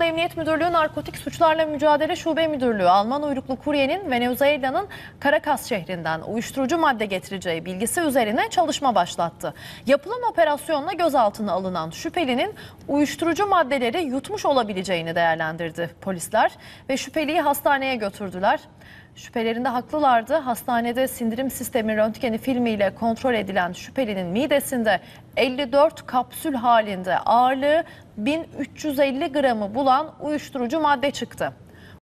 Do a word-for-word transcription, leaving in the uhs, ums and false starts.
İstanbul Emniyet Müdürlüğü Narkotik Suçlarla Mücadele Şube Müdürlüğü, Alman uyruklu kuryenin Venezuela'nın Caracas şehrinden uyuşturucu madde getireceği bilgisi üzerine çalışma başlattı. Yapılan operasyonla gözaltına alınan şüphelinin uyuşturucu maddeleri yutmuş olabileceğini değerlendirdi polisler ve şüpheliyi hastaneye götürdüler. Şüphelerinde haklılardı. Hastanede sindirim sistemi röntgeni filmiyle kontrol edilen şüphelinin midesinde elli dört kapsül halinde ağırlığı bin üç yüz elli gramı bulan uyuşturucu madde çıktı.